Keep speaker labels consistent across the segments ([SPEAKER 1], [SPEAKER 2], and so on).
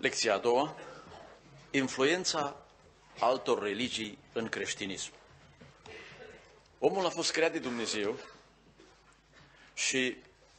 [SPEAKER 1] Lecția a doua, influența altor religii în creștinism. Omul a fost creat de Dumnezeu și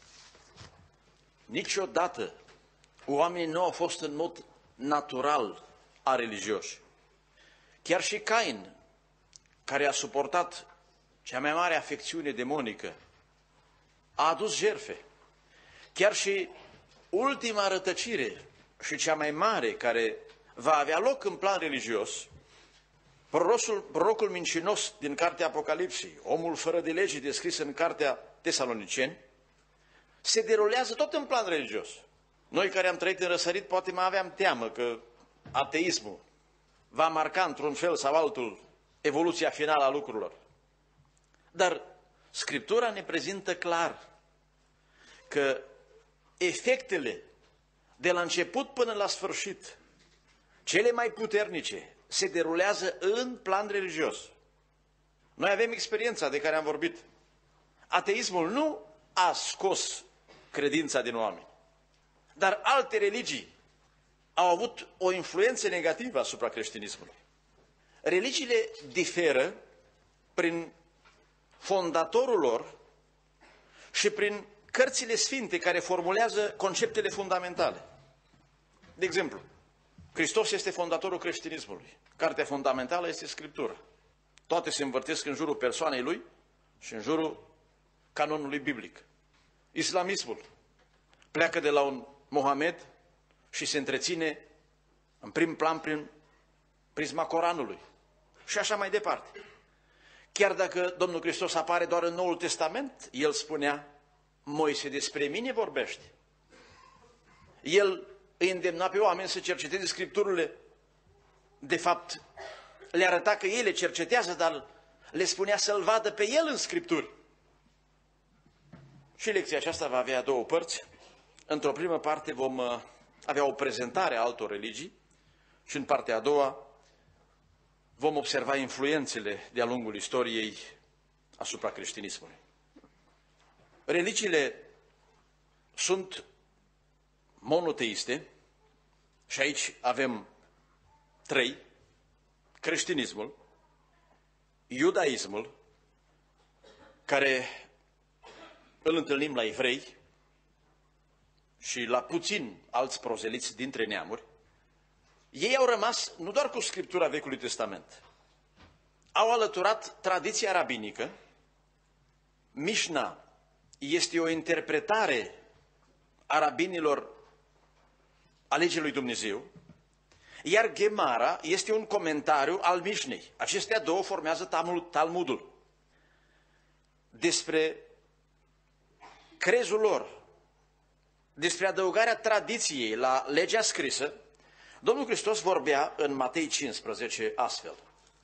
[SPEAKER 1] niciodată oamenii nu au fost în mod natural religioși. Chiar și Cain, care a suportat cea mai mare afecțiune demonică, a adus jertfe. Chiar și ultima rătăcire și cea mai mare care va avea loc în plan religios, prorocul mincinos din cartea Apocalipsei, omul fără de lege descris în cartea Tesaloniceni, se derulează tot în plan religios. Noi care am trăit în răsărit poate mai aveam teamă că ateismul va marca într-un fel sau altul evoluția finală a lucrurilor. Dar Scriptura ne prezintă clar că efectele de la început până la sfârșit, cele mai puternice, se derulează în plan religios. Noi avem experiența de care am vorbit. Ateismul nu a scos credința din oameni, dar alte religii au avut o influență negativă asupra creștinismului. Religiile diferă prin fondatorul lor și prin cărțile sfinte care formulează conceptele fundamentale. De exemplu, Hristos este fondatorul creștinismului. Cartea fundamentală este Scriptura. Toate se învârtesc în jurul persoanei lui și în jurul canonului biblic. Islamismul pleacă de la un Mohamed și se întreține în prim plan prin prisma Coranului. Și așa mai departe. Chiar dacă Domnul Hristos apare doar în Noul Testament, El spunea, Moise despre mine vorbește. El îi îndemna pe oameni să cerceteze Scripturile. De fapt, le arăta că ei le cercetează, dar le spunea să-L vadă pe El în Scripturi. Și lecția aceasta va avea două părți. Într-o primă parte vom avea o prezentare a altor religii și în partea a doua vom observa influențele de-a lungul istoriei asupra creștinismului. Religiile sunt monoteiste și aici avem trei: creștinismul, iudaismul, care îl întâlnim la evrei și la puțini alți prozeliți dintre neamuri. Ei au rămas nu doar cu Scriptura Vechiului Testament, au alăturat tradiția rabinică. Mișna este o interpretare a rabinilor a legii lui Dumnezeu, iar Gemara este un comentariu al Mișnei. Acestea două formează Talmudul. Despre crezul lor, despre adăugarea tradiției la legea scrisă, Domnul Hristos vorbea în Matei 15 astfel.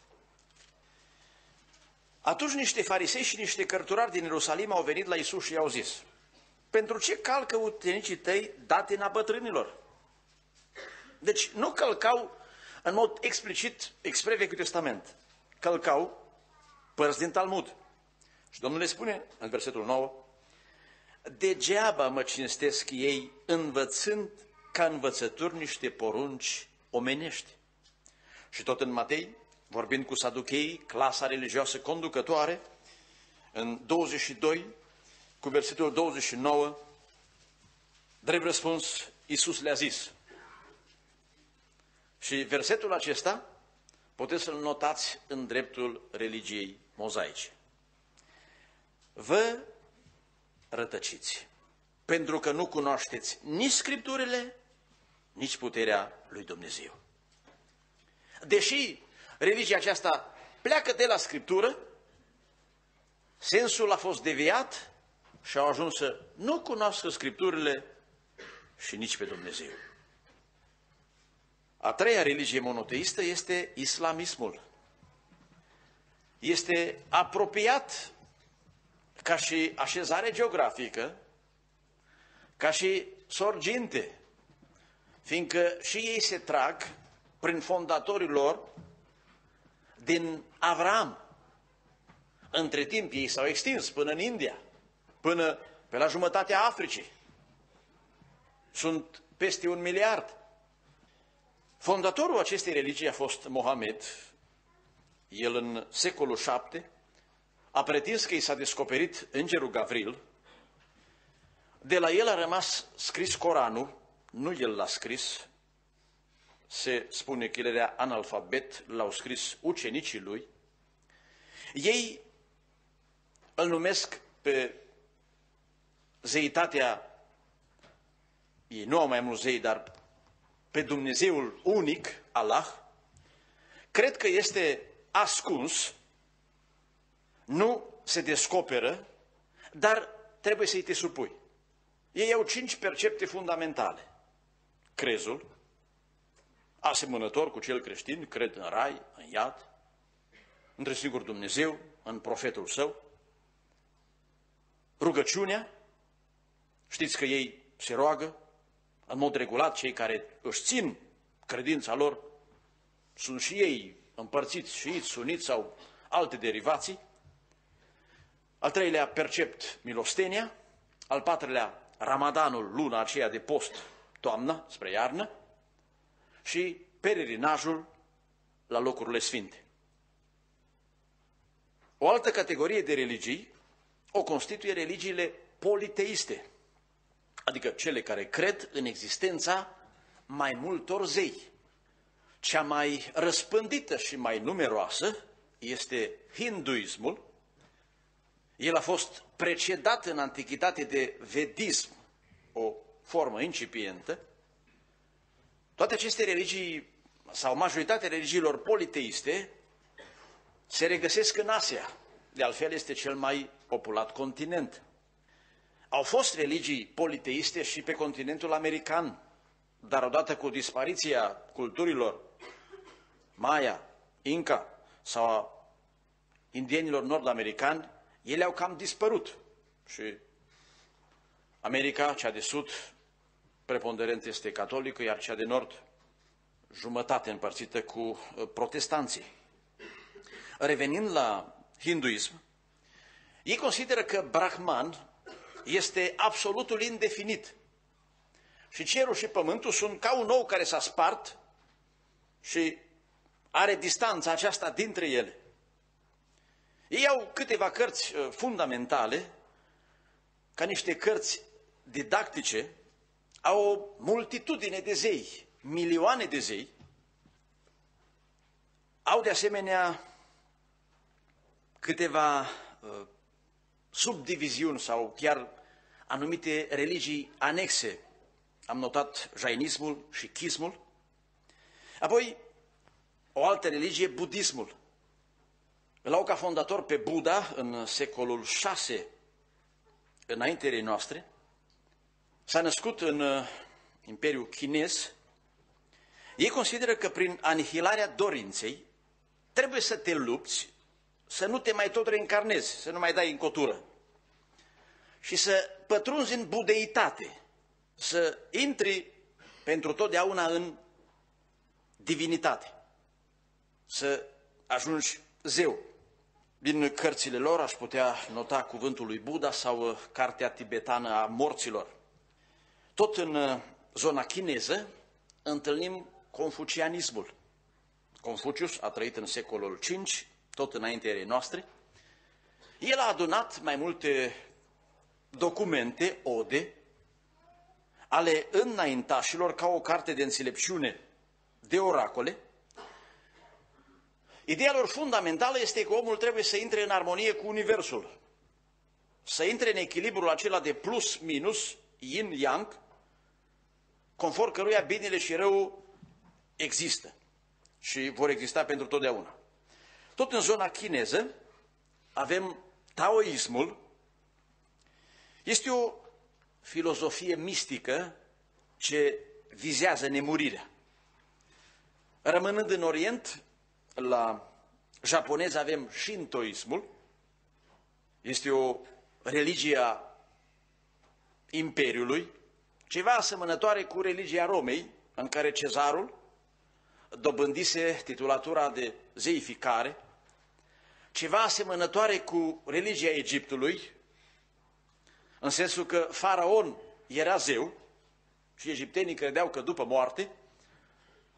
[SPEAKER 1] Atunci niște farisei și niște cărturari din Ierusalim au venit la Iisus și i-au zis: pentru ce calcă ucenicii tăi datina bătrânilor? Deci nu călcau în mod explicit expre Vechiul Testament. Călcau părți din Talmud. Și Domnul le spune în versetul 9: degeaba mă cinstesc ei învățând ca învățături niște porunci omenești. Și tot în Matei, vorbind cu saducheii, clasa religioasă conducătoare, în 22, cu versetul 29, drept răspuns, Iisus le-a zis. Și versetul acesta puteți să-l notați în dreptul religiei mozaice. Vă rătăciți, pentru că nu cunoașteți nici Scripturile, nici puterea lui Dumnezeu. Deși religia aceasta pleacă de la Scriptură, sensul a fost deviat și au ajuns să nu cunoască Scripturile și nici pe Dumnezeu. A treia religie monoteistă este islamismul. Este apropiat ca și așezare geografică, ca și sorginte, fiindcă și ei se trag prin fondatorii lor din Avram. Între timp ei s-au extins până în India, până pe la jumătatea Africii. Sunt peste 1 miliard. Fondatorul acestei religii a fost Mohamed. El în secolul VII a pretins că i s-a descoperit îngerul Gavril. De la el a rămas scris Coranul, nu el l-a scris. Se spune că el era analfabet, l-au scris ucenicii lui. Ei îl numesc pe zeitatea, ei nu au mai mulți zei, dar pe Dumnezeul unic, Allah. Cred că este ascuns, nu se descoperă, dar trebuie să-i te supui. Ei au 5 percepte fundamentale. Crezul, asemănător cu cel creștin, cred în rai, în iad, într-un singur Dumnezeu, în profetul său. Rugăciunea, știți că ei se roagă în mod regulat, cei care își țin credința lor sunt și ei împărțiți, șiiți, suniți sau alte derivații. Al treilea, percept milostenia. Al patrulea, Ramadanul, luna aceea de post, toamna, spre iarnă. Și pelerinajul la locurile sfinte. O altă categorie de religii o constituie religiile politeiste, adică cele care cred în existența mai multor zei. Cea mai răspândită și mai numeroasă este hinduismul. El a fost precedat în antichitate de vedism, o formă incipientă. Toate aceste religii, sau majoritatea religiilor politeiste, se regăsesc în Asia. De altfel, este cel mai populat continent. Au fost religii politeiste și pe continentul american, dar odată cu dispariția culturilor Maya, Inca sau a indienilor nord-americani, ele au cam dispărut. Și America, cea de sud, preponderent este catolică, iar cea de nord, jumătate împărțită cu protestanții. Revenind la hinduism, ei consideră că Brahman este absolutul indefinit. Și cerul și pământul sunt ca un ou care s-a spart și are distanța aceasta dintre ele. Ei au câteva cărți fundamentale, ca niște cărți didactice, au o multitudine de zei, milioane de zei. Au de asemenea câteva subdiviziuni sau chiar anumite religii anexe. Am notat jainismul și chismul. Apoi, o altă religie, budismul. Îl au ca fondator pe Buddha în secolul VI înaintea noastre. S-a născut în Imperiul Chinez. Ei consideră că prin anihilarea dorinței trebuie să te lupți, să nu te mai tot reîncarnezi, să nu mai dai în cotură și să pătrunzi în budeitate, să intri pentru totdeauna în divinitate, să ajungi zeu. Din cărțile lor aș putea nota cuvântul lui Buddha sau cartea tibetană a morților. Tot în zona chineză întâlnim confucianismul. Confucius a trăit în secolul V, tot înaintea erei noastre. El a adunat mai multe documente, ode, ale înaintașilor ca o carte de înțelepciune, de oracole. Ideea lor fundamentală este că omul trebuie să intre în armonie cu Universul, să intre în echilibrul acela de plus-minus, yin-yang, conform căruia binele și răul există și vor exista pentru totdeauna. Tot în zona chineză avem taoismul. Este o filozofie mistică ce vizează nemurirea. Rămânând în Orient, la japonez avem shintoismul. Este o religie a Imperiului, ceva asemănătoare cu religia Romei, în care cezarul dobândise titulatura de zeificare, ceva asemănătoare cu religia Egiptului, în sensul că faraon era zeu și egiptenii credeau că după moarte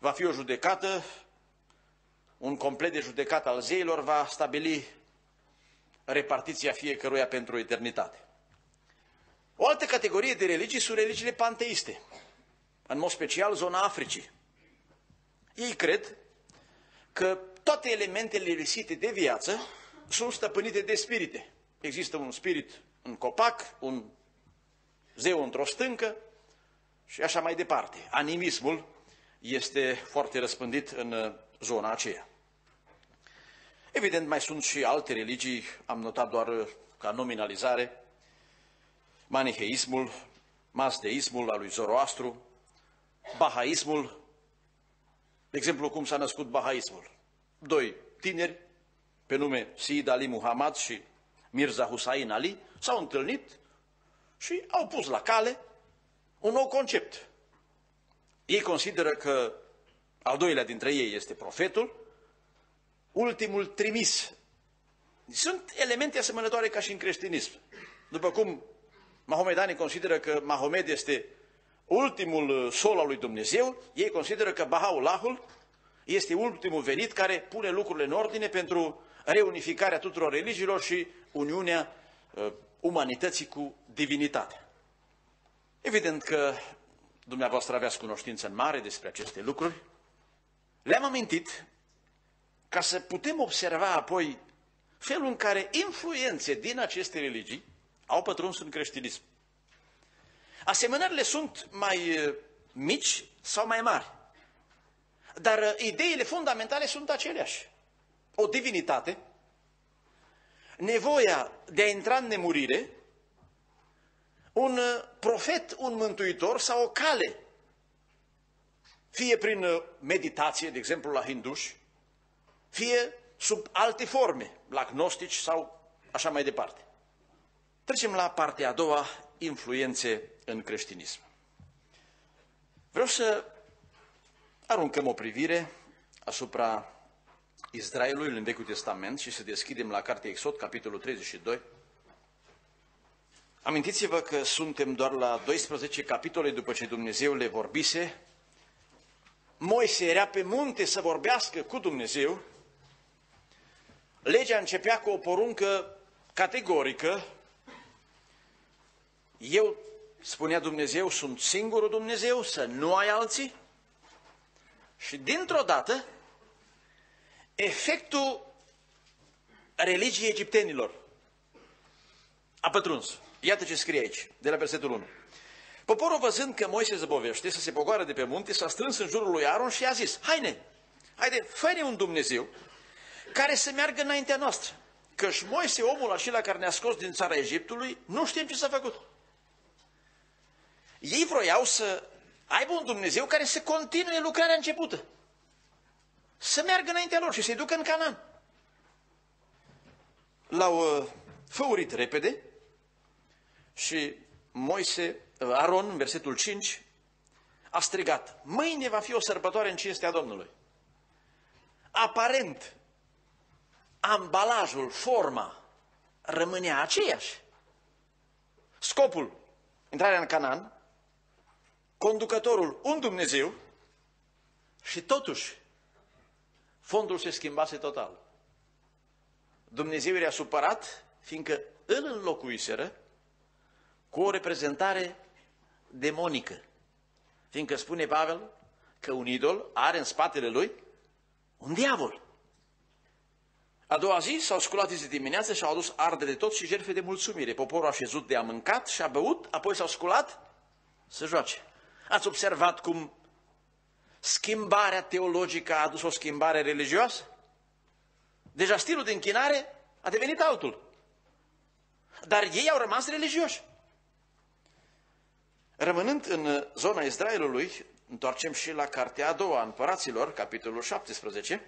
[SPEAKER 1] va fi o judecată, un complet de judecată al zeilor va stabili repartiția fiecăruia pentru eternitate. O altă categorie de religii sunt religiile panteiste, în mod special zona Africii. Ei cred că toate elementele lipsite de viață sunt stăpânite de spirite. Există un spirit în copac, un zeu într-o stâncă și așa mai departe. Animismul este foarte răspândit în zona aceea. Evident, mai sunt și alte religii, am notat doar ca nominalizare, maniheismul, mazdeismul al lui Zoroastru, bahaismul. De exemplu, cum s-a născut bahaismul? Doi tineri, pe nume Sayyid Ali Muhammad și Mirza Hussain Ali, s-au întâlnit și au pus la cale un nou concept. Ei consideră că al doilea dintre ei este profetul, ultimul trimis. Sunt elemente asemănătoare ca și în creștinism. După cum mahomedanii consideră că Mahomed este ultimul sol al lui Dumnezeu, ei consideră că Baha'u'llahul este ultimul venit care pune lucrurile în ordine pentru reunificarea tuturor religiilor și uniunea umanității cu divinitatea. Evident că dumneavoastră aveați cunoștință în mare despre aceste lucruri. Le-am amintit ca să putem observa apoi felul în care influențe din aceste religii au pătruns în creștinism. Asemănările sunt mai mici sau mai mari, dar ideile fundamentale sunt aceleași. O divinitate, nevoia de a intra în nemurire, un profet, un mântuitor sau o cale, fie prin meditație, de exemplu la hinduși, fie sub alte forme, la gnostici sau așa mai departe. Trecem la partea a doua, influențe în creștinism. Vreau să aruncăm o privire asupra Israelului în Vechiul Testament și să deschidem la cartea Exod, capitolul 32. Amintiți-vă că suntem doar la 12 capitole după ce Dumnezeu le vorbise. Moise era pe munte să vorbească cu Dumnezeu. Legea începea cu o poruncă categorică. Eu, spunea Dumnezeu, sunt singurul Dumnezeu, să nu ai alții. Și dintr-o dată, efectul religiei egiptenilor a pătruns. Iată ce scrie aici, de la versetul 1. Poporul, văzând că Moise zăbovește să se pogoară de pe munte, s-a strâns în jurul lui Aron și a zis: haide, fă-ne un Dumnezeu care să meargă înaintea noastră, căci Moise, omul acela care ne-a scos din țara Egiptului, nu știm ce s-a făcut. Ei vroiau să aibă un Dumnezeu care să continue lucrarea începută, să meargă înaintea lor și să-i ducă în Canaan. L-au făurit repede și Aron, în versetul 5, a strigat: mâine va fi o sărbătoare în cinstea Domnului. Aparent, ambalajul, forma, rămânea aceeași. Scopul, intrarea în Canaan, conducătorul, un Dumnezeu, și totuși fondul se schimbase total. Dumnezeu era supărat, fiindcă îl înlocuiseră cu o reprezentare demonică. Fiindcă spune Pavel că un idol are în spatele lui un diavol. A doua zi s-au sculat de dimineață și au adus arde de tot și jertfe de mulțumire. Poporul a șezut de a mâncat și a băut, apoi s-au sculat să joace. Ați observat cum schimbarea teologică a adus o schimbare religioasă? Deja stilul de închinare a devenit altul. Dar ei au rămas religioși. Rămânând în zona Israelului, întoarcem și la cartea a doua a Împăraților, capitolul 17,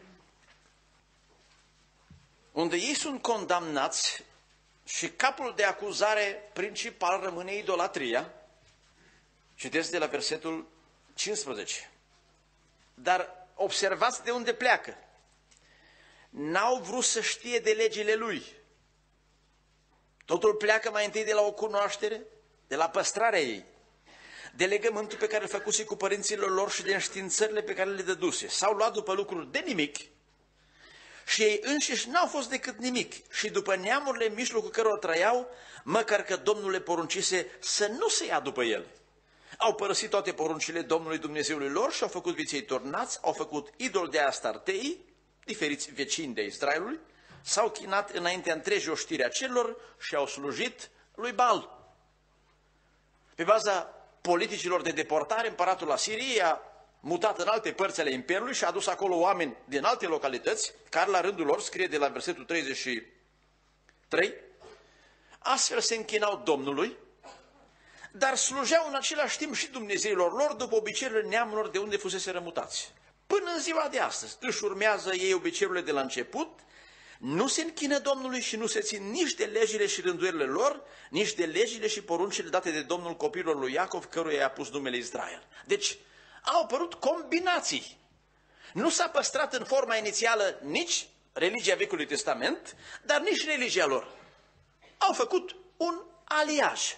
[SPEAKER 1] unde ei sunt condamnați și capul de acuzare principal rămâne idolatria. Citesc de la versetul 15. Dar observați de unde pleacă. N-au vrut să știe de legile lui. Totul pleacă mai întâi de la o cunoaștere, de la păstrarea ei. de legământul pe care îl făcuse cu părinților lor și de înștiințările pe care le dăduse. S-au luat după lucruri de nimic și ei înșiși n-au fost decât nimic. Și după neamurile în mijlocul cărora trăiau, măcar că Domnul le poruncise să nu se ia după ele. Au părăsit toate poruncile Domnului Dumnezeului lor și au făcut viței tornați, au făcut idol de Astartei, diferiți vecini de Israelului, s-au chinat înaintea întregii oștiri a celor și au slujit lui Baal. Pe baza politicilor de deportare, împăratul Asiriei a mutat în alte părți ale Imperiului și a adus acolo oameni din alte localități, care la rândul lor, scrie de la versetul 33, astfel se închinau Domnului, dar slujeau în același timp și Dumnezeilor lor după obiceiurile neamurilor de unde fusese rămutați. Până în ziua de astăzi își urmează ei obiceiurile de la început, nu se închină Domnului și nu se țin nici de legile și rânduielile lor, nici de legile și poruncile date de Domnul copiilor lui Iacov, căruia i-a pus numele Israel. Deci au apărut combinații. Nu s-a păstrat în forma inițială nici religia Vechiului Testament, dar nici religia lor. Au făcut un aliaj.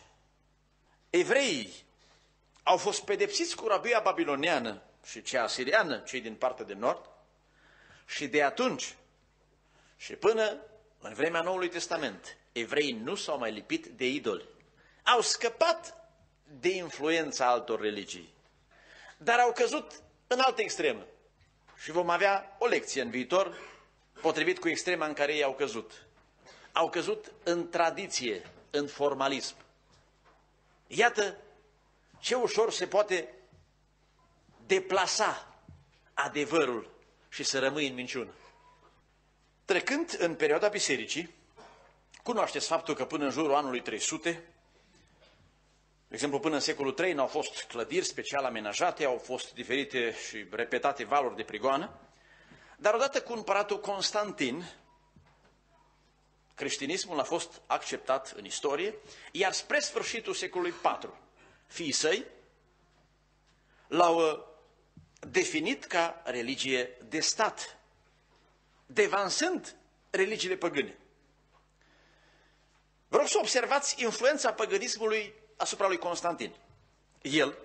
[SPEAKER 1] Evreii au fost pedepsiți cu rabia babiloniană și cea asiriană, cei din partea de nord, și de atunci și până în vremea Noului Testament, evreii nu s-au mai lipit de idoli. Au scăpat de influența altor religii, dar au căzut în altă extremă. Și vom avea o lecție în viitor, potrivit cu extrema în care ei au căzut. Au căzut în tradiție, în formalism. Iată ce ușor se poate deplasa adevărul și să rămâi în minciună. Trecând în perioada bisericii, cunoașteți faptul că până în jurul anului 300, de exemplu până în secolul III, n-au fost clădiri special amenajate, au fost diferite și repetate valuri de prigoană, dar odată cu împăratul Constantin, creștinismul a fost acceptat în istorie, iar spre sfârșitul secolului IV, fiii săi l-au definit ca religie de stat, devansând religiile păgâne. Vă rog să observați influența păgânismului asupra lui Constantin. El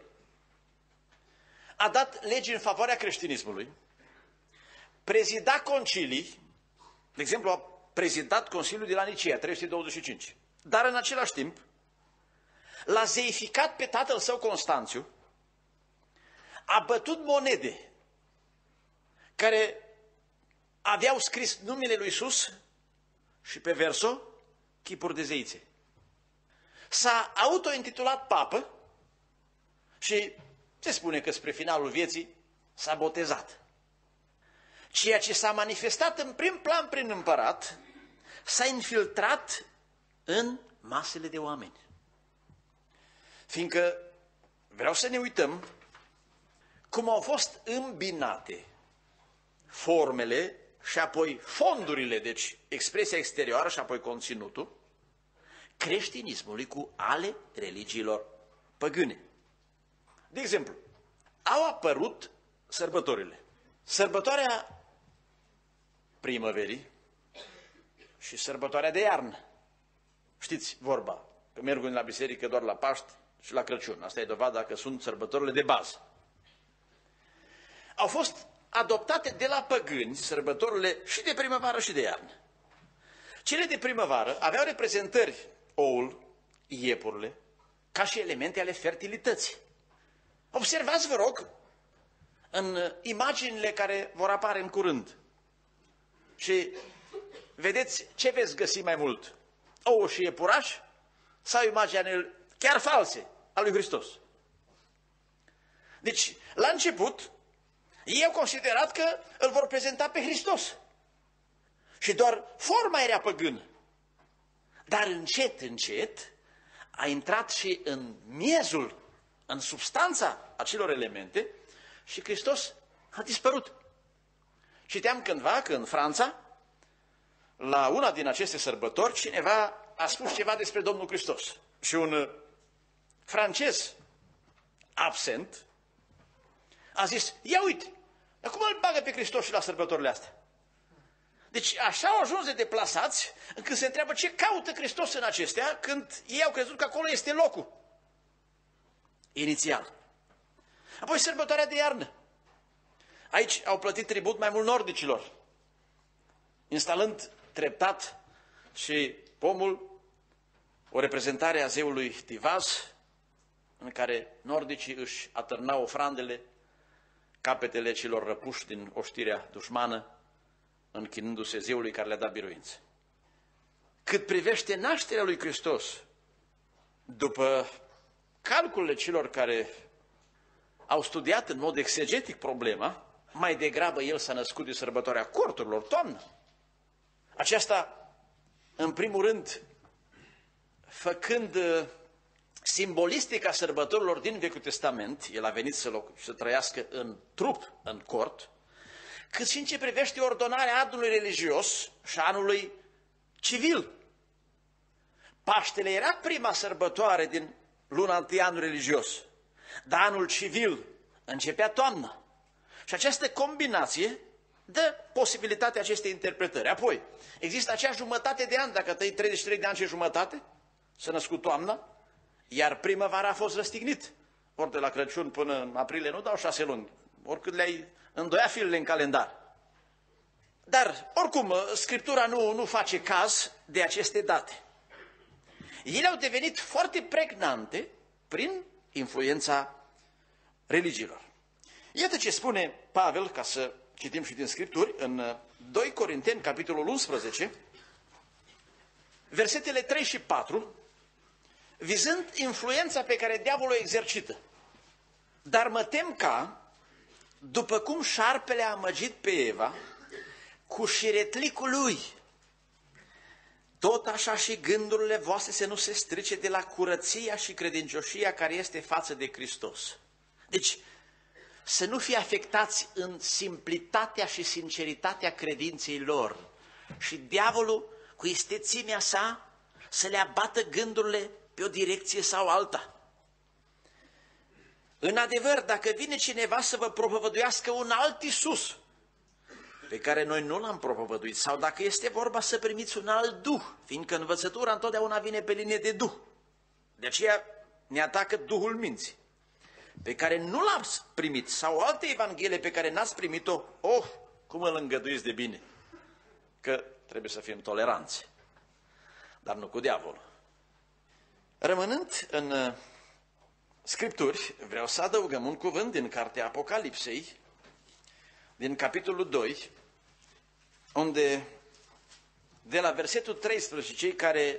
[SPEAKER 1] a dat legi în favoarea creștinismului, prezida concilii, de exemplu a prezidat Consiliul de la Nicea, 325, dar în același timp l-a zeificat pe tatăl său Constanțiu, a bătut monede care aveau scris numele lui Iisus și pe verso chipuri de zeițe. S-a autointitulat papă și se spune că spre finalul vieții s-a botezat. Ceea ce s-a manifestat în prim plan prin împărat s-a infiltrat în masele de oameni. Fiindcă vreau să ne uităm cum au fost îmbinate formele și apoi fondurile, deci expresia exterioară și apoi conținutul, creștinismului cu ale religiilor păgâne. De exemplu, au apărut sărbătorile. Sărbătoarea primăverii și sărbătoarea de iarnă. Știți vorba, că merg la biserică doar la Paști și la Crăciun. Asta e dovada că sunt sărbătorile de bază. Au fost adoptate de la păgâni sărbătorile și de primăvară și de iarnă. Cele de primăvară aveau reprezentări, oul, iepurile, ca și elemente ale fertilității. Observați, vă rog, în imaginile care vor apare în curând și vedeți ce veți găsi mai mult, ou și iepuraș sau imagini chiar false a lui Hristos. Deci, la început, ei au considerat că îl vor prezenta pe Hristos. Și doar forma era păgână. Dar încet, încet, a intrat și în miezul, în substanța acelor elemente și Hristos a dispărut. Citeam cândva că în Franța, la una din aceste sărbători, cineva a spus ceva despre Domnul Hristos. Și un francez absent a zis, ia uite, dar cum îl bagă pe Hristos și la sărbătorile astea? Deci așa au ajuns de deplasați încât se întreabă ce caută Hristos în acestea când ei au crezut că acolo este locul. inițial. Apoi sărbătoarea de iarnă. Aici au plătit tribut mai mult nordicilor, instalând treptat și pomul, o reprezentare a zeului Tivaz, în care nordicii își atârnau ofrandele, capetele celor răpuși din oștirea dușmană, închinându-se zeului care le-a dat biruință. Cât privește nașterea lui Hristos, după calculele celor care au studiat în mod exegetic problema, mai degrabă el s-a născut de sărbătoarea corturilor, toamnă. Aceasta, în primul rând, făcând simbolistica sărbătorilor din Vechiul Testament, el a venit să trăiască în trup, în cort, cât și în ce privește ordonarea anului religios și anului civil. Paștele era prima sărbătoare din luna întâi anul religios, dar anul civil începea toamna. Și această combinație dă posibilitatea acestei interpretări. Apoi, există acea jumătate de an, dacă tăi 33 de ani și jumătate, s-a născut toamna, iar primăvara a fost răstignit. Ori de la Crăciun până în aprilie nu dau 6 luni, oricât le-ai îndoia filele în calendar. Dar, oricum, Scriptura nu face caz de aceste date. Ele au devenit foarte pregnante prin influența religiilor. Iată ce spune Pavel, ca să citim și din Scripturi, în 2 Corinteni, capitolul 11, versetele 3 și 4, vizând influența pe care diavolul o exercită. Dar mă tem ca, după cum șarpele a amăgit pe Eva, cu șiretlicul lui, tot așa și gândurile voastre să nu se strice de la curăția și credincioșia care este față de Hristos. Deci, să nu fie afectați în simplitatea și sinceritatea credinței lor. Și diavolul, cu istețimea sa, să le abată gândurile pe o direcție sau alta. În adevăr, dacă vine cineva să vă propovăduiască un alt Iisus, pe care noi nu l-am propovăduit, sau dacă este vorba să primiți un alt duh, fiindcă învățătura întotdeauna vine pe linie de duh. De aceea ne atacă duhul minții, pe care nu l-ați primit, sau o altă evanghelie pe care n-ați primit-o, cum îl îngăduiți de bine, că trebuie să fim toleranți, dar nu cu diavolul. Rămânând în Scripturi, vreau să adăugăm un cuvânt din cartea Apocalipsei, din capitolul 2, unde de la versetul 13, cei care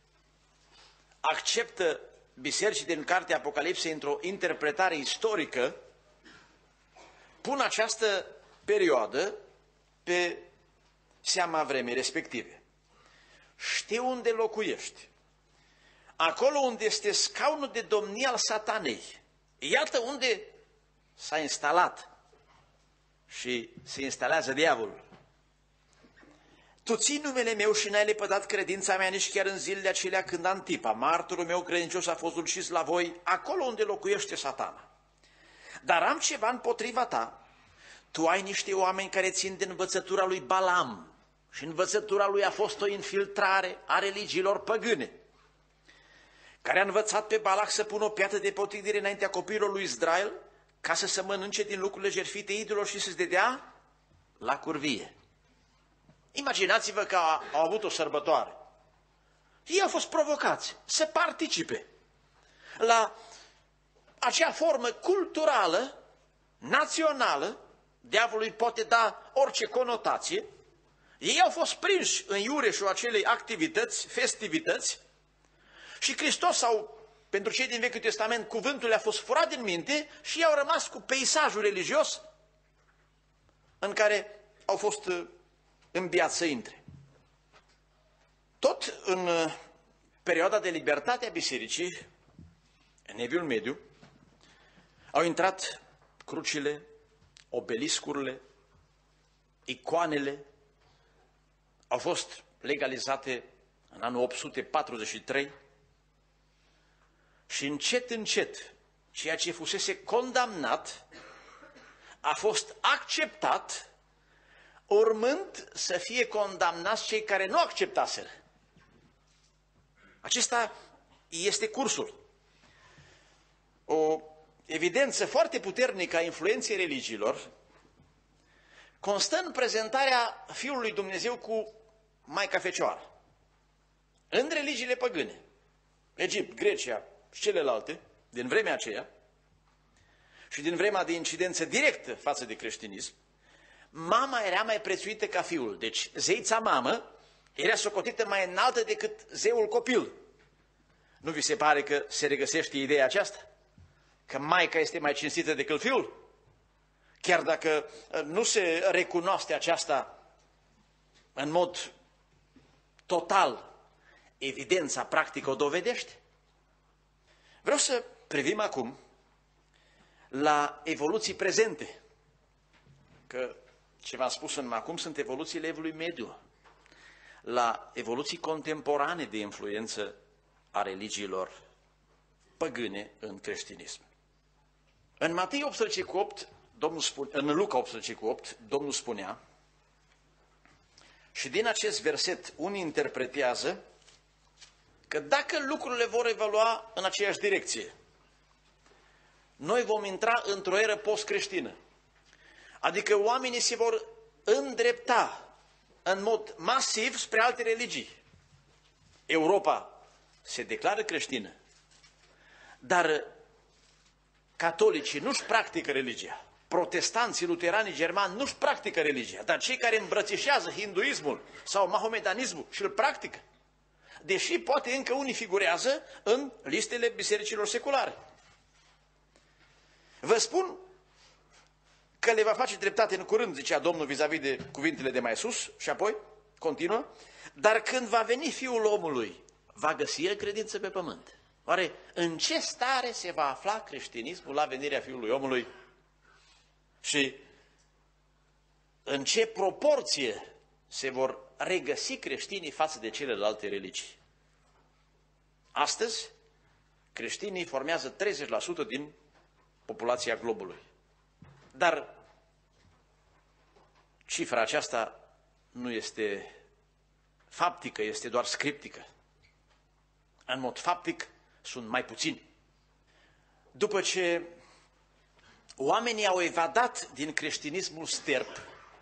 [SPEAKER 1] acceptă bisericii din cartea Apocalipsei într-o interpretare istorică, pun această perioadă pe seama vremii respective. Știu unde locuiești, acolo unde este scaunul de domnie al Satanei. Iată unde s-a instalat și se instalează diavolul. Tu ții numele meu și n-ai lepădat credința mea nici chiar în zilele acelea când Antipa, martorul meu credincios, a fost ucis la voi, acolo unde locuiește Satana. Dar am ceva împotriva ta. Tu ai niște oameni care țin de învățătura lui Balaam și învățătura lui a fost o infiltrare a religiilor păgâne, care a învățat pe Balac să pună o piatră de potignire înaintea copiilor lui Israel ca să se mănânce din lucrurile jertfite idolilor și să-ți dedea la curvie. Imaginați-vă că au avut o sărbătoare. Ei au fost provocați să participe la acea formă culturală, națională, diavolului poate da orice conotație. Ei au fost prinși în iureșul acelei activități, festivități, și Hristos, sau pentru cei din Vechiul Testament, cuvântul le-a fost furat din minte și ei au rămas cu peisajul religios în care au fost înviați să intre. Tot în perioada de libertate a bisericii, în Evul Mediu, au intrat crucile, obeliscurile, icoanele, au fost legalizate în anul 843 și încet, încet, ceea ce fusese condamnat a fost acceptat, urmând să fie condamnați cei care nu acceptaseră. Acesta este cursul. O evidență foarte puternică a influenței religiilor constă în prezentarea Fiului lui Dumnezeu cu Maica Fecioară. În religiile păgâne, Egipt, Grecia și celelalte, din vremea aceea, și din vremea de incidență directă față de creștinism, mama era mai prețuită ca fiul. Deci zeița mamă era socotită mai înaltă decât zeul copil. Nu vi se pare că se regăsește ideea aceasta? Că maica este mai cinstită decât fiul? Chiar dacă nu se recunoaște aceasta în mod total, evidența practică o dovedește. Vreau să privim acum la evoluții prezente, că ce v-am spus în acum sunt evoluțiile evului mediu, la evoluții contemporane de influență a religiilor păgâne în creștinism. În Matei 18:8, în Luca 18:8, Domnul spunea, și din acest verset unii interpretează că dacă lucrurile vor evolua în aceeași direcție, noi vom intra într-o eră post-creștină. Adică oamenii se vor îndrepta în mod masiv spre alte religii. Europa se declară creștină, dar catolicii nu-și practică religia. Protestanții, luteranii, germani nu-și practică religia, dar cei care îmbrățișează hinduismul sau mahomedanismul și îl practică, deși poate încă unii figurează în listele bisericilor seculare. Vă spun că le va face dreptate în curând, zicea Domnul vis-a-vis de cuvintele de mai sus, și apoi continuă, dar când va veni Fiul omului, va găsi el credință pe pământ. Oare în ce stare se va afla creștinismul la venirea Fiului omului? Și în ce proporție se vor regăsi creștinii față de celelalte religii? Astăzi, creștinii formează 30% din populația globului. Dar cifra aceasta nu este faptică, este doar scriptică. În mod faptic, sunt mai puțini. După ce oamenii au evadat din creștinismul sterp,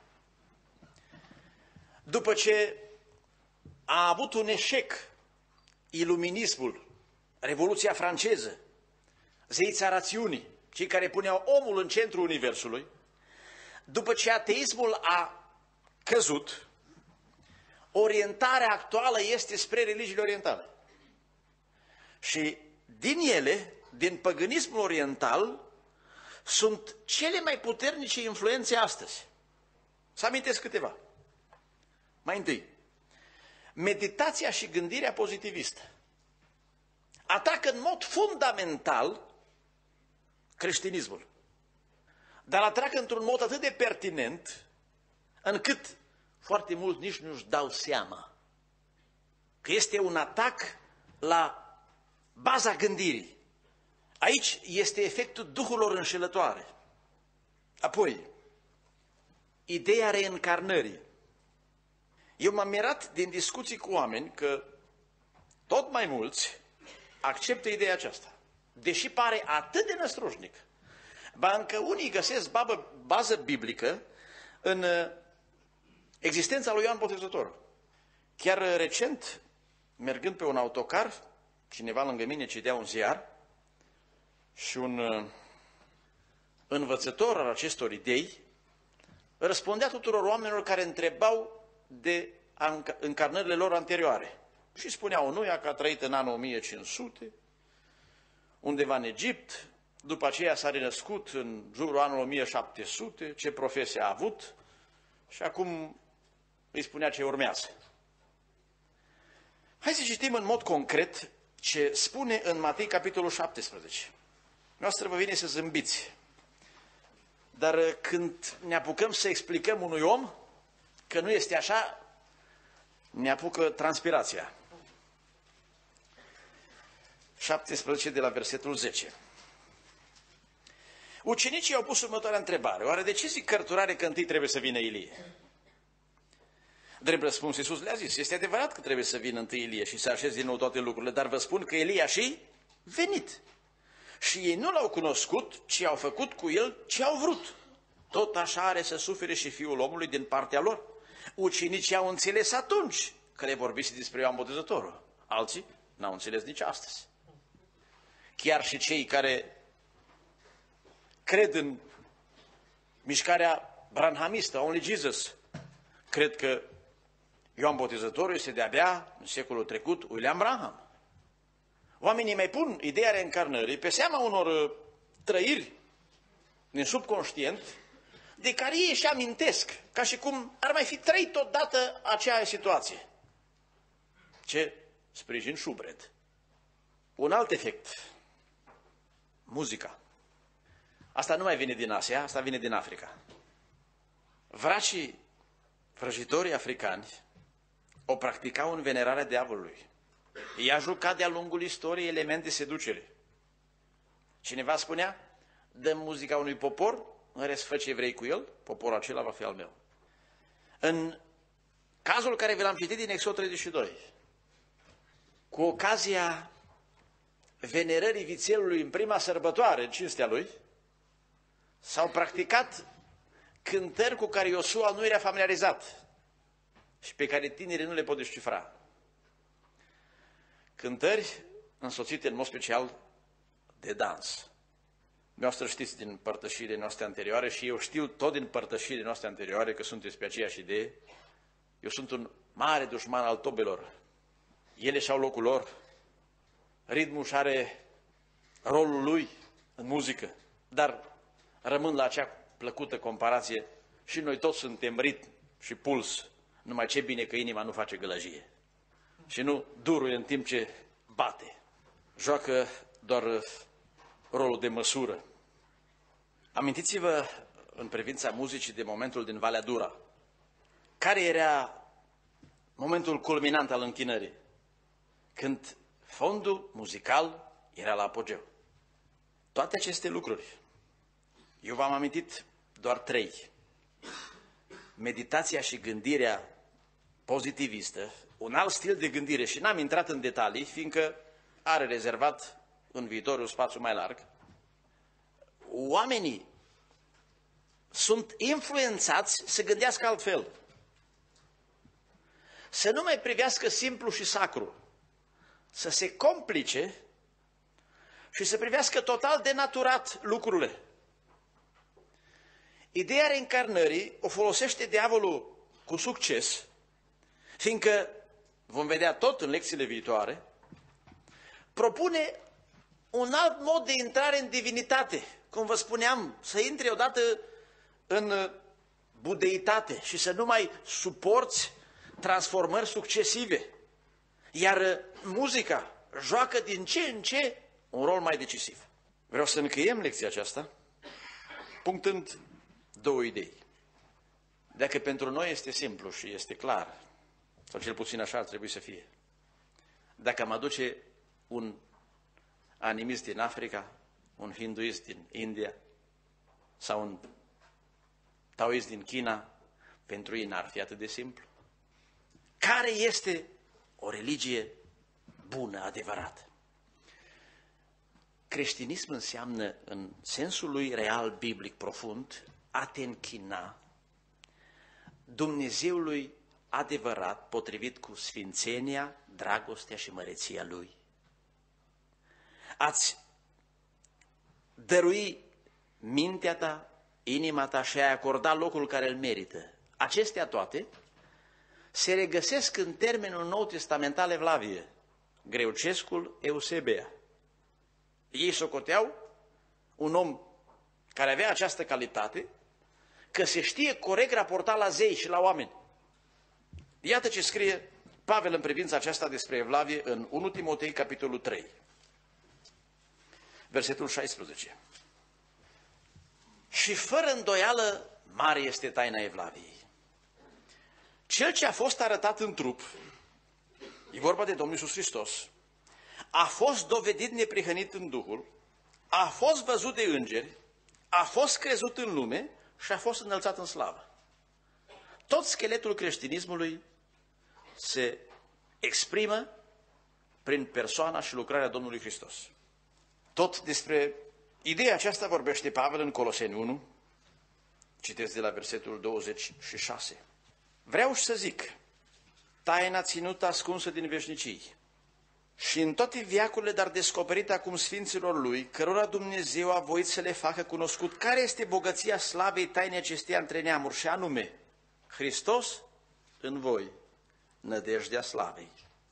[SPEAKER 1] după ce a avut un eșec iluminismul, Revoluția franceză, zeița rațiunii, cei care puneau omul în centrul universului, după ce ateismul a căzut, orientarea actuală este spre religiile orientale. Și din ele, din păgânismul oriental, sunt cele mai puternice influențe astăzi. Să amintesc câteva. Mai întâi, meditația și gândirea pozitivistă atacă în mod fundamental creștinismul, dar atacă într-un mod atât de pertinent, încât foarte mulți nici nu-și dau seama că este un atac la baza gândirii. Aici este efectul duhurilor înșelătoare. Apoi, ideea reîncarnării. Eu m-am mirat din discuții cu oameni că tot mai mulți acceptă ideea aceasta, deși pare atât de năstrușnic. Ba încă unii găsesc bază biblică în existența lui Ioan Botezătorul. Chiar recent, mergând pe un autocar, cineva lângă mine citea un ziar și un învățător al acestor idei răspundea tuturor oamenilor care întrebau de încarnările lor anterioare. Și spuneau unuia că a trăit în anul 1500, undeva în Egipt, după aceea s-a renăscut în jurul anului 1700, ce profesie a avut și acum îi spunea ce urmează. Hai să citim în mod concret ce spune în Matei, capitolul 17. Noastră vă vine să zâmbiți, dar când ne apucăm să explicăm unui om că nu este așa, ne apucă transpirația. 17 de la versetul 10. Ucenicii au pus următoarea întrebare. Oare de ce zic cărturare că întâi trebuie să vină Ilie? Drept răspuns, Iisus le-a zis, este adevărat că trebuie să vină întâi Ilie și să așeze din nou toate lucrurile, dar vă spun că Ilie a și venit. Și ei nu l-au cunoscut, ci au făcut cu el ce au vrut. Tot așa are să sufere și Fiul omului din partea lor. Ucenicii au înțeles atunci că le vorbise despre Ioan Botezătorul. Alții n-au înțeles nici astăzi. Chiar și cei care cred în mișcarea branhamistă, Only Jesus, cred că Ioan Botezătorul este de-abia în secolul trecut William Branham. Oamenii mai pun ideea reîncarnării pe seama unor trăiri din subconștient de care ei își amintesc, ca și cum ar mai fi trăit odată acea situație. Ce sprijin Schubert. Un alt efect. Muzica. Asta nu mai vine din Asia, asta vine din Africa. Vracii vrăjitorii africani o practicau în venerarea diavolului. I-a jucat de-a lungul istoriei elemente de seducere. Cineva spunea, dăm muzica unui popor, în rest fă ce vrei cu el, poporul acela va fi al meu. În cazul care vi l-am citit din Exod 32, cu ocazia venerării vițelului în prima sărbătoare, în cinstea lui, s-au practicat cântări cu care Iosua nu era familiarizat și pe care tinerii nu le pot descifra. Cântări însoțite în mod special de dans. Noastră știți din părtășirile noastre anterioare și eu știu tot din părtășirile noastre anterioare că sunteți pe aceeași idee. Eu sunt un mare dușman al tobelor. Ele și-au locul lor. Ritmul și are rolul lui în muzică. Dar rămân la acea plăcută comparație și noi toți suntem ritm și puls. Numai ce bine că inima nu face gălăgie. Și nu duruie în timp ce bate. Joacă doar rolul de măsură. Amintiți-vă în privința muzicii de momentul din Valea Dura. Care era momentul culminant al închinării? Când fondul muzical era la apogeu. Toate aceste lucruri, eu v-am amintit doar 3. Meditația și gândirea pozitivistă, un alt stil de gândire și n-am intrat în detalii, fiindcă are rezervat în viitor un spațiu mai larg. Oamenii sunt influențați să gândească altfel. Să nu mai privească simplu și sacru, să se complice și să privească total denaturat lucrurile. Ideea reîncarnării o folosește diavolul cu succes, fiindcă, vom vedea tot în lecțiile viitoare, propune un alt mod de intrare în divinitate. Cum vă spuneam, să intri odată în budeitate și să nu mai suporți transformări succesive. Iar muzica joacă din ce în ce un rol mai decisiv. Vreau să încheiem lecția aceasta punctând 2 idei. Dacă pentru noi este simplu și este clar, sau cel puțin așa ar trebui să fie, dacă am aduce un animist din Africa, un hinduist din India sau un taoist din China, pentru ei n-ar fi atât de simplu. Care este o religie bună, adevărată? Creștinism înseamnă, în sensul lui real, biblic, profund, a te închina Dumnezeului adevărat, potrivit cu sfințenia, dragostea și măreția Lui. Ați dărui mintea ta, inima ta și ai acorda locul care îl merită. Acestea toate se regăsesc în termenul nou testamental Evlavie, Greucescul Eusebia. Ei socoteau un om care avea această calitate, că se știe corect raporta la zei și la oameni. Iată ce scrie Pavel în privința aceasta despre Evlavie în 1 Timotei, capitolul 3, versetul 16. Și fără îndoială mare este taina Evlaviei. Cel ce a fost arătat în trup, e vorba de Domnul Iisus Hristos, a fost dovedit neprihănit în Duhul, a fost văzut de îngeri, a fost crezut în lume și a fost înălțat în slavă. Tot scheletul creștinismului se exprimă prin persoana și lucrarea Domnului Hristos. Tot despre Ideea aceasta vorbește Pavel în Coloseni 1, citesc de la versetul 26. Vreau și să zic, taina ținută ascunsă din veșnicii și în toate veacurile, dar descoperită acum sfinților lui, cărora Dumnezeu a voit să le facă cunoscut care este bogăția slavei tainei acesteia între neamuri, și anume Hristos în voi, nădejdea slavei.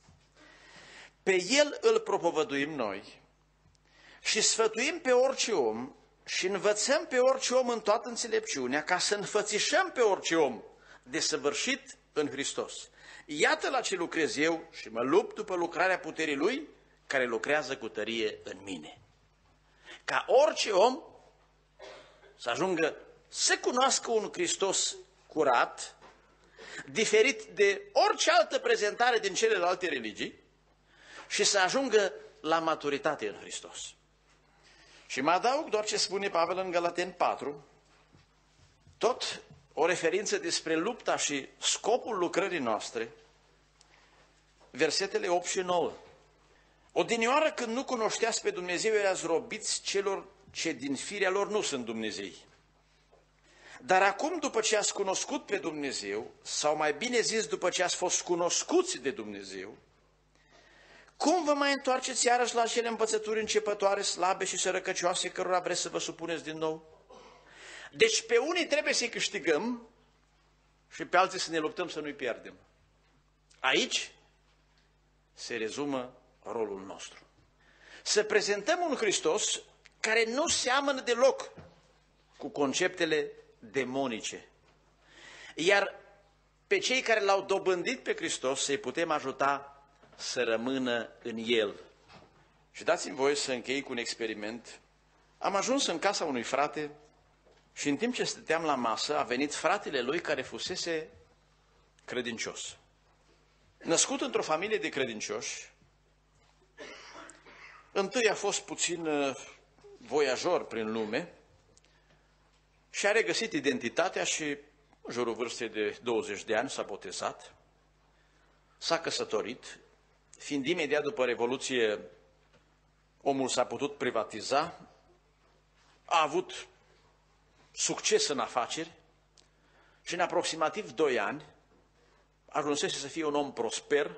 [SPEAKER 1] Pe El îl propovăduim noi și sfătuim pe orice om și învățăm pe orice om în toată înțelepciunea, ca să înfățișăm pe orice om desăvârșit în Hristos. Iată la ce lucrez eu și mă lupt după lucrarea puterii Lui, care lucrează cu tărie în mine. Ca orice om să ajungă să cunoască un Hristos curat, diferit de orice altă prezentare din celelalte religii, și să ajungă la maturitate în Hristos. Și mă adaug doar ce spune Pavel în Galateni 4, tot o referință despre lupta și scopul lucrării noastre, versetele 8 și 9. Odinioară, când nu cunoșteați pe Dumnezeu, erați robiți celor ce din firea lor nu sunt Dumnezei. Dar acum, după ce ați cunoscut pe Dumnezeu, sau mai bine zis, după ce ați fost cunoscuți de Dumnezeu, cum vă mai întoarceți iarăși la acele învățături începătoare, slabe și sărăcăcioase, cărora vreți să vă supuneți din nou? Deci pe unii trebuie să-i câștigăm și pe alții să ne luptăm să nu-i pierdem. Aici se rezumă rolul nostru. Să prezentăm un Hristos care nu seamănă deloc cu conceptele demonice. Iar pe cei care l-au dobândit pe Hristos să-i putem ajuta să rămână în El. Și dați-mi voie să închei cu un experiment. Am ajuns în casa unui frate și în timp ce stăteam la masă a venit fratele lui care fusese credincios. Născut într-o familie de credincioși, întâi a fost puțin voiajor prin lume și a regăsit identitatea și în jurul vârstei de 20 de ani s-a botezat, s-a căsătorit. Fiind imediat după Revoluție, omul s-a putut privatiza, a avut succes în afaceri și în aproximativ 2 ani ajunsese să fie un om prosper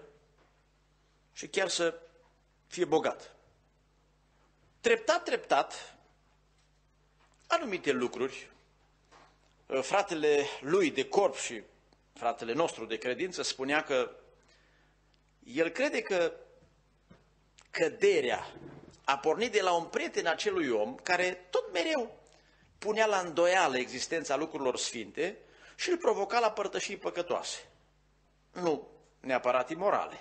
[SPEAKER 1] și chiar să fie bogat. Treptat, treptat, anumite lucruri, fratele lui de corp și fratele nostru de credință spunea că el crede că căderea a pornit de la un prieten acelui om care tot mereu punea la îndoială existența lucrurilor sfinte și îl provoca la părtășii păcătoase. Nu neapărat imorale,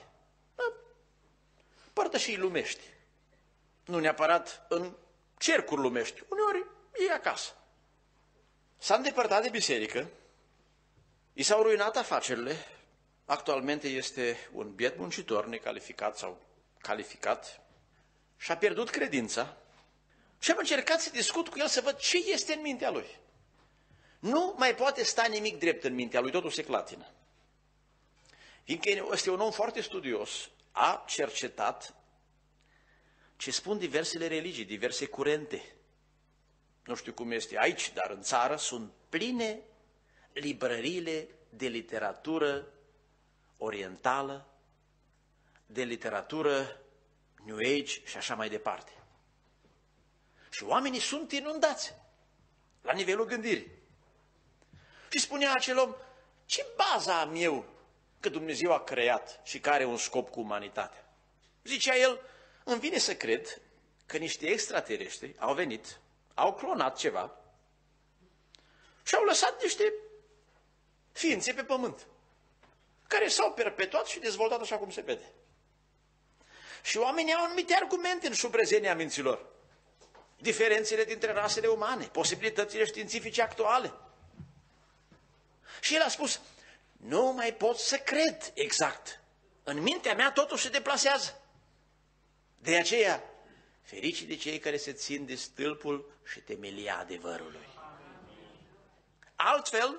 [SPEAKER 1] părtășii lumești. Nu neapărat în cercuri lumești, uneori e acasă. S-a îndepărtat de biserică, i s-au ruinat afacerile, actualmente este un biet muncitor necalificat sau calificat și a pierdut credința și am încercat să discut cu el să văd ce este în mintea lui. Nu mai poate sta nimic drept în mintea lui, totul se clatină. Fiindcă este un om foarte studios, a cercetat ce spun diversele religii, diverse curente. Nu știu cum este aici, dar în țară sunt pline librăriile de literatură orientală, de literatură New Age și așa mai departe. Și oamenii sunt inundați la nivelul gândirii. Și spunea acel om, ce bază am eu că Dumnezeu a creat și că are un scop cu umanitatea? Zicea el, îmi vine să cred că niște extraterestri au venit, au clonat ceva și au lăsat niște ființe pe pământ, care s-au perpetuat și dezvoltat așa cum se vede. Și oamenii au anumite argumente în șubrezenia minților. Diferențele dintre rasele umane, posibilitățile științifice actuale. Și el a spus, nu mai pot să cred exact. În mintea mea totul se deplasează. De aceea, fericii de cei care se țin de stâlpul și temelia adevărului. Altfel,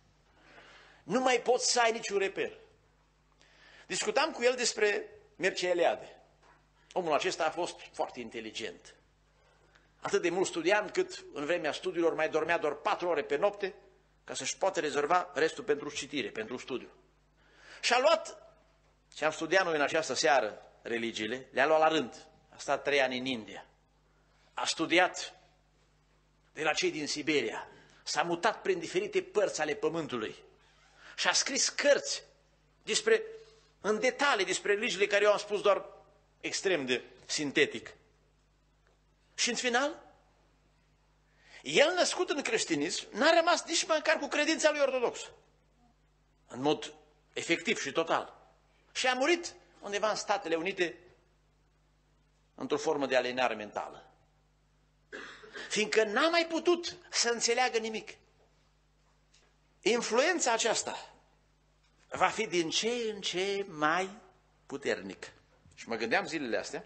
[SPEAKER 1] nu mai poți să ai niciun reper. Discutam cu el despre Mircea Eliade. Omul acesta a fost foarte inteligent. Atât de mult studia încât în vremea studiilor mai dormea doar 4 ore pe noapte ca să-și poată rezerva restul pentru citire, pentru studiu. Și a luat, ce am studiat noi în această seară, religiile, le-a luat la rând. A stat 3 ani în India. A studiat de la cei din Siberia. S-a mutat prin diferite părți ale pământului. Și a scris cărți în detalii despre religiile care eu am spus doar extrem de sintetic. Și în final, el născut în creștinism n-a rămas nici măcar cu credința lui ortodoxă. În mod efectiv și total. Și a murit undeva în Statele Unite într-o formă de alienare mentală. Fiindcă n-a mai putut să înțeleagă nimic. Influența aceasta va fi din ce în ce mai puternică. Și mă gândeam zilele astea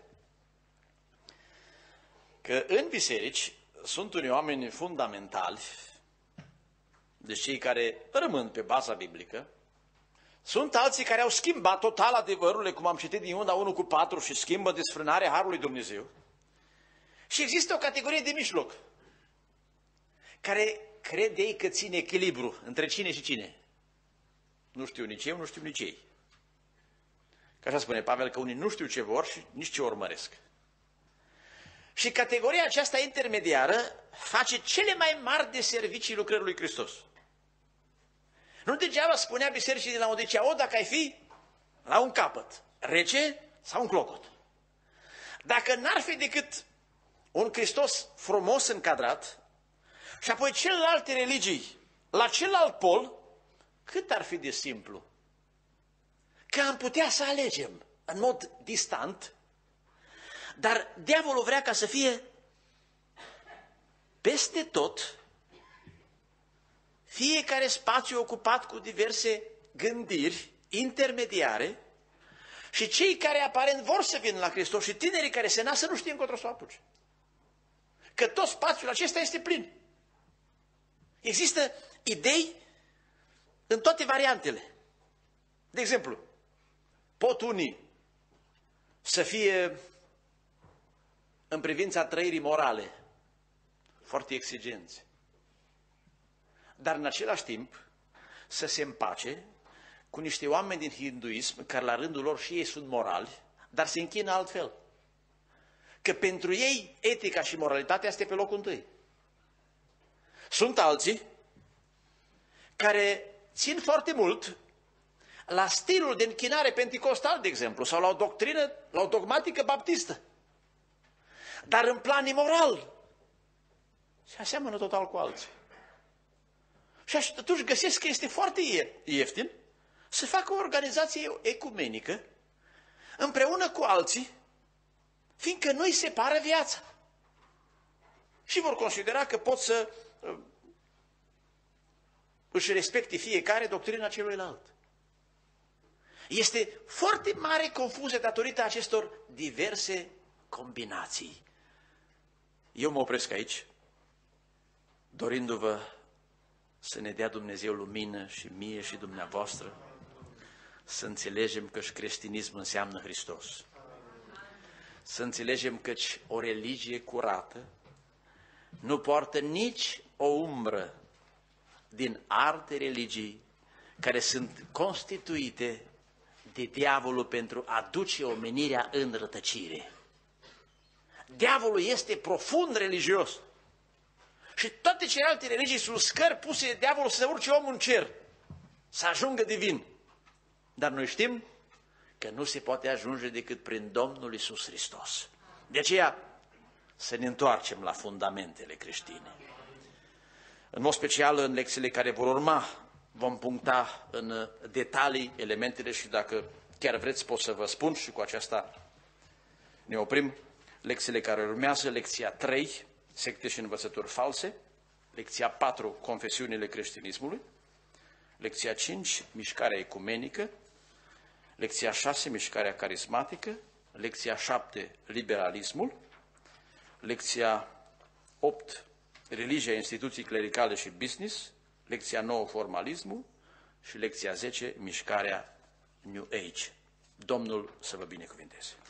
[SPEAKER 1] că în biserici sunt unii oameni fundamentali, deci cei care rămân pe baza biblică, sunt alții care au schimbat total adevărurile, cum am citit din Iuda 1:4 și schimbă desfrânarea Harului Dumnezeu. Și există o categorie de mijloc, care crede ei că ține echilibru între cine și cine. Nu știu nici eu, nu știu nici ei. Că așa spune Pavel, că unii nu știu ce vor și nici ce urmăresc. Și categoria aceasta intermediară face cele mai mari de servicii lucrării lui Hristos. Nu degeaba spunea bisericii din Laodicea: dacă ai fi la un capăt, rece sau un clocot. Dacă n-ar fi decât un Hristos frumos încadrat și apoi celelalte religii la celălalt pol, cât ar fi de simplu că am putea să alegem în mod distant, dar diavolul vrea ca să fie peste tot, fiecare spațiu ocupat cu diverse gândiri intermediare și cei care aparent vor să vină la Hristos și tinerii care se nasc să nu știe încotro să o apuce. Că tot spațiul acesta este plin. Există idei în toate variantele. De exemplu, pot unii să fie în privința trăirii morale foarte exigenți, dar în același timp să se împace cu niște oameni din hinduism care la rândul lor și ei sunt morali, dar se închină altfel. Că pentru ei etica și moralitatea este pe locul întâi. Sunt alții care țin foarte mult la stilul de închinare penticostal, de exemplu, sau la o doctrină, la o dogmatică baptistă. Dar în plan imoral se aseamănă total cu alții. Și atunci găsesc că este foarte ieftin să facă o organizație ecumenică împreună cu alții, fiindcă nu-i separă viața. Și vor considera că pot să își respecte fiecare doctrina celuilalt. Este foarte mare confuzie datorită acestor diverse combinații. Eu mă opresc aici, dorindu-vă să ne dea Dumnezeu lumină și mie și dumneavoastră să înțelegem că și creștinism înseamnă Hristos. Să înțelegem că o religie curată nu poartă nici o umbră din alte religii care sunt constituite de diavolul pentru a duce omenirea în rătăcire. Diavolul este profund religios și toate celelalte religii sunt scări puse de diavolul să urce omul în cer, să ajungă divin. Dar noi știm că nu se poate ajunge decât prin Domnul Iisus Hristos. De aceea să ne întoarcem la fundamentele creștine. În mod special în lecțiile care vor urma vom puncta în detalii elementele și dacă chiar vreți pot să vă spun și cu aceasta ne oprim. Lecțiile care urmează, lecția 3, secte și învățături false, lecția 4, confesiunile creștinismului, lecția 5, mișcarea ecumenică, lecția 6, mișcarea carismatică, lecția 7, liberalismul, lecția 8, religia, instituții clericale și business, lecția 9, formalismul și lecția 10, mișcarea New Age. Domnul să vă binecuvinteze!